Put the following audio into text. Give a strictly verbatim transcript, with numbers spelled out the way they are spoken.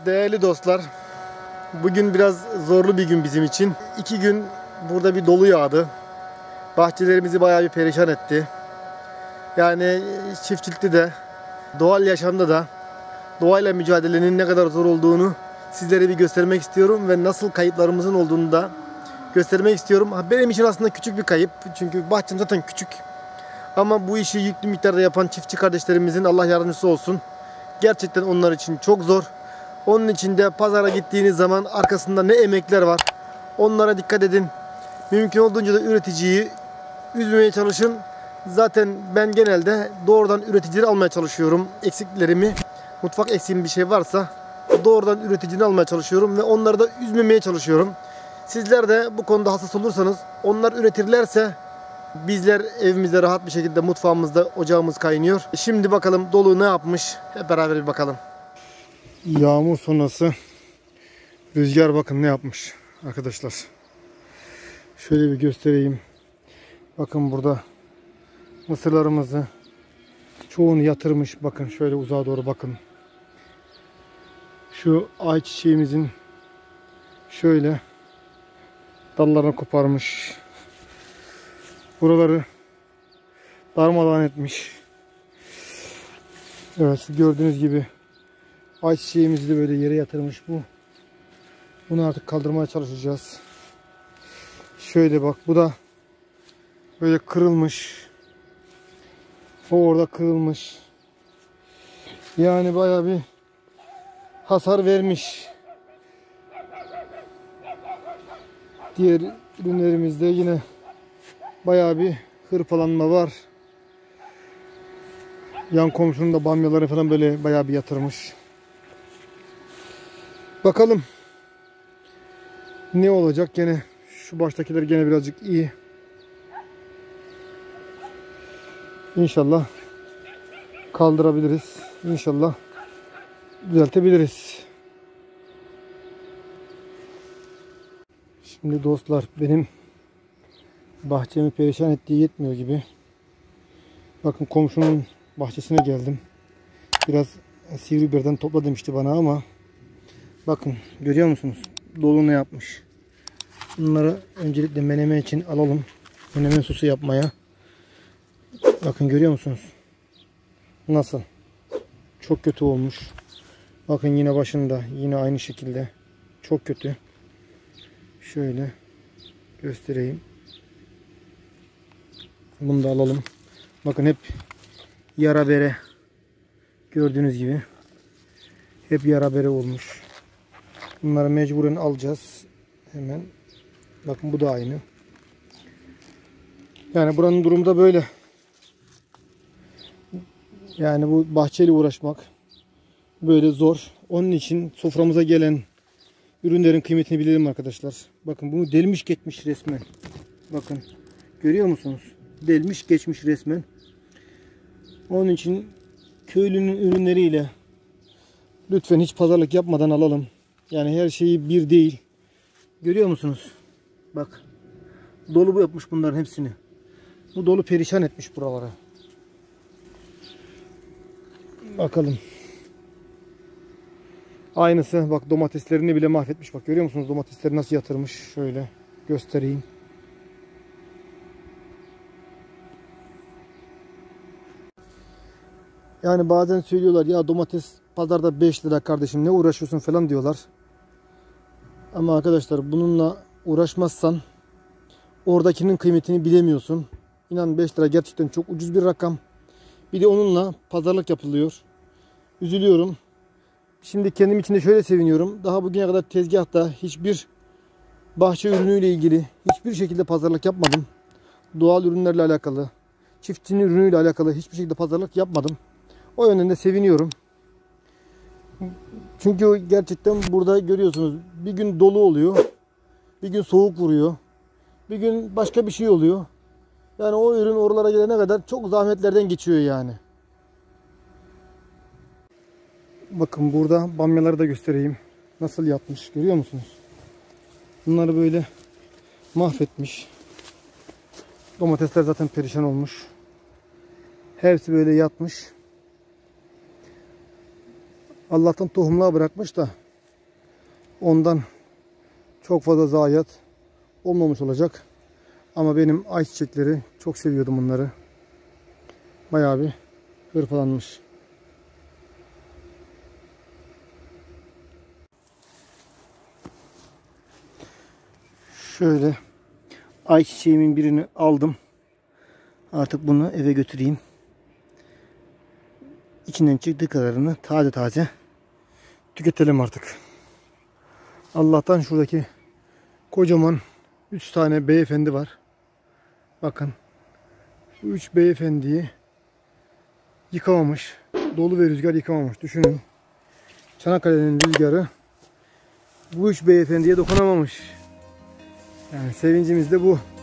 Değerli dostlar, bugün biraz zorlu bir gün bizim için. İki gün burada bir dolu yağdı. Bahçelerimizi bayağı bir perişan etti. Yani çiftçilikte de, doğal yaşamda da doğayla mücadelenin ne kadar zor olduğunu sizlere bir göstermek istiyorum ve nasıl kayıplarımızın olduğunu da göstermek istiyorum. Benim için aslında küçük bir kayıp, çünkü bahçem zaten küçük. Ama bu işi yüklü miktarda yapan çiftçi kardeşlerimizin Allah yardımcısı olsun. Gerçekten onlar için çok zor. Onun için de pazara gittiğiniz zaman arkasında ne emekler var, onlara dikkat edin. Mümkün olduğunca da üreticiyi üzmemeye çalışın. Zaten ben genelde doğrudan üreticileri almaya çalışıyorum. Eksiklerimi, mutfak eksiğim bir şey varsa doğrudan üreticini almaya çalışıyorum ve onları da üzmemeye çalışıyorum. Sizler de bu konuda hassas olursanız, onlar üretirlerse bizler evimizde rahat bir şekilde, mutfağımızda ocağımız kaynıyor. Şimdi bakalım dolu ne yapmış, hep beraber bir bakalım. Yağmur sonrası rüzgar bakın ne yapmış arkadaşlar. Şöyle bir göstereyim. Bakın burada mısırlarımızı çoğunu yatırmış. Bakın şöyle uzağa doğru bakın. Şu ayçiçeğimizin şöyle dallarını koparmış. Buraları darmadağın etmiş. Evet, şu gördüğünüz gibi ayçiçeğimizi de böyle yere yatırmış bu. Bunu artık kaldırmaya çalışacağız. Şöyle bak, bu da böyle kırılmış. O orada kırılmış. Yani bayağı bir hasar vermiş. Diğer ürünlerimizde yine bayağı bir hırpalanma var. Yan komşunun da bamyaları falan böyle bayağı bir yatırmış. Bakalım ne olacak. Gene şu baştakiler gene birazcık iyi. İnşallah kaldırabiliriz. İnşallah düzeltebiliriz. Şimdi dostlar, benim bahçemi perişan ettiği yetmiyor gibi. Bakın komşunun bahçesine geldim. Biraz sivri biberden topla demişti bana ama bakın görüyor musunuz? Dolu ne yapmış? Bunları öncelikle menemen için alalım. Menemen sosu yapmaya. Bakın görüyor musunuz? Nasıl? Çok kötü olmuş. Bakın yine başında. Yine aynı şekilde. Çok kötü. Şöyle göstereyim. Bunu da alalım. Bakın hep yara bere. Gördüğünüz gibi. Hep yara bere olmuş. Bunları mecburen alacağız. Hemen. Bakın bu da aynı. Yani buranın durumu da böyle. Yani bu bahçeyle uğraşmak böyle zor. Onun için soframıza gelen ürünlerin kıymetini bilelim arkadaşlar. Bakın bunu delmiş geçmiş resmen. Bakın görüyor musunuz? Delmiş geçmiş resmen. Onun için köylünün ürünleriyle lütfen hiç pazarlık yapmadan alalım. Yani her şeyi bir değil. Görüyor musunuz? Bak. Dolu bu yapmış bunların hepsini. Bu dolu perişan etmiş buralara. Bakalım. Aynısı bak, domateslerini bile mahvetmiş. Bak görüyor musunuz domatesleri nasıl yatırmış? Şöyle göstereyim. Yani bazen söylüyorlar ya, domates pazarda beş lira kardeşim, ne uğraşıyorsun falan diyorlar. Ama arkadaşlar bununla uğraşmazsan oradakinin kıymetini bilemiyorsun. İnan beş lira gerçekten çok ucuz bir rakam. Bir de onunla pazarlık yapılıyor. Üzülüyorum. Şimdi kendim için de şöyle seviniyorum. Daha bugüne kadar tezgahta hiçbir bahçe ürünüyle ilgili hiçbir şekilde pazarlık yapmadım. Doğal ürünlerle alakalı, çiftçinin ürünüyle alakalı hiçbir şekilde pazarlık yapmadım. O yönden de seviniyorum. Çünkü gerçekten burada görüyorsunuz, bir gün dolu oluyor, bir gün soğuk vuruyor, bir gün başka bir şey oluyor. Yani o ürün oralara gelene kadar çok zahmetlerden geçiyor yani. Bakın burada bamyaları da göstereyim. Nasıl yapmış görüyor musunuz? Bunları böyle mahvetmiş. Domatesler zaten perişan olmuş. Hepsi böyle yatmış. Allah'tan tohumluğa bırakmış da Ondan çok fazla zayiat olmamış olacak. Ama benim ayçiçekleri çok seviyordum bunları. Bayağı bir hırpalanmış. Şöyle ayçiçeğimin birini aldım. Artık bunu eve götüreyim. İçinden çıktığı kadarını taze taze tüketelim artık. Allah'tan şuradaki kocaman üç tane beyefendi var. Bakın. Bu üç beyefendiyi yıkamamış. Dolu ve rüzgar yıkamamış. Düşünün. Çanakkale'nin rüzgarı bu üç beyefendiye dokunamamış. Yani sevincimiz de bu.